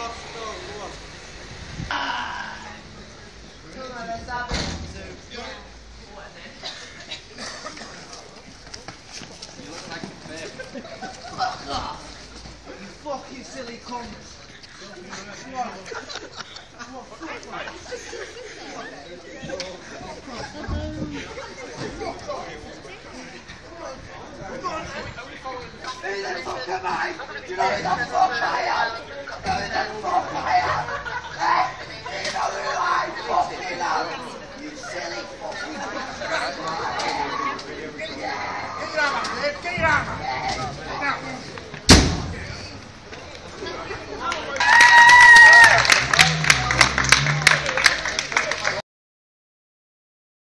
You fucking silly cunt. Who the fuck am I? Do you know who the fuck I am?